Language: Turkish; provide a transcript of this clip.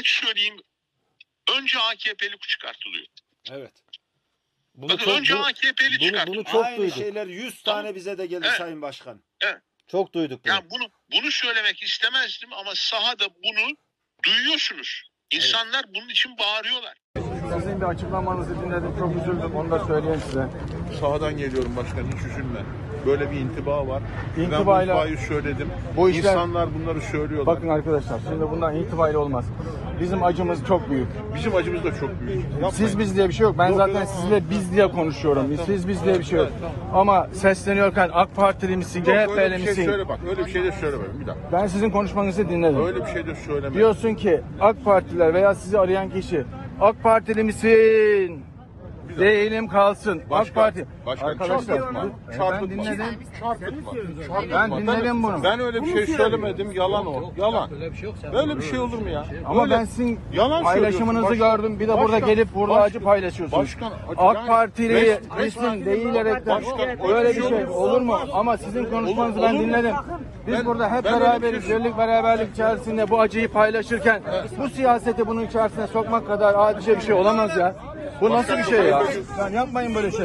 açık söyleyeyim. Önce AKP'li çıkartılıyor. Evet. Bakın önce AKP'li çıkartılıyor. Bunu çok Aynı duyduk. şeyler 100 tane bize de geldi Evet. Sayın Başkan. Evet. Çok duyduk bunu. Yani bunu söylemek istemezdim ama sahada bunu duyuyorsunuz. İnsanlar bunun için bağırıyorlar. Sizin bir açıklamanızı dinledim. Çok üzüldüm. Onu da söyleyeyim size. Sahadan geliyorum başkan, hiç üzülme. Böyle bir intiba var. İntibayla- Ben bu intibayı söyledim. Bu işler- İnsanlar bunları söylüyorlar. Bakın arkadaşlar, şimdi bundan intibayla olmaz. Bizim acımız çok büyük. Bizim acımız da çok büyük. Yapmayın. Siz biz diye bir şey yok. Ben zaten sizle biz diye konuşuyorum. Siz biz diye bir şey yok. Ama sesleniyorken AK Partili misin, Yok, öyle CHP'li bir şey misin? söyle bak. Öyle bir şey de söyleme. Bir dakika. Ben sizin konuşmanızı dinledim. Öyle bir şey de söyleme. Diyorsun ki AK Partiler veya sizi arayan kişi AK Partili misin? Değilim kalsın. AK Parti. Başkan Arkadaşlar çarpıtma. ben Çarpıtma. dinledim. Çarpıtma. Ben dinledim bunu. Ben öyle bir şey söylemedim. Yalan o. Yalan. Böyle bir şey olur mu ya? Ama Öyle- ben sizin yalan paylaşımınızı söylüyorsun. gördüm. Bir de burada Başkan- gelip burada acı paylaşıyorsunuz. Başkan, AK yani Partili resmen- misin değilerekten Başkan, böyle bir şey olur mu? Ama sizin konuşmanızı ben Olur mu? dinledim. Biz Ben- burada hep ben öyle bir beraberiz. şey- Birlik beraberlik içerisinde bu acıyı paylaşırken bu siyaseti bunun içerisine sokmak kadar adice bir şey olamaz ya. Bu nasıl bir şey ya? Yani yapmayın böyle şey.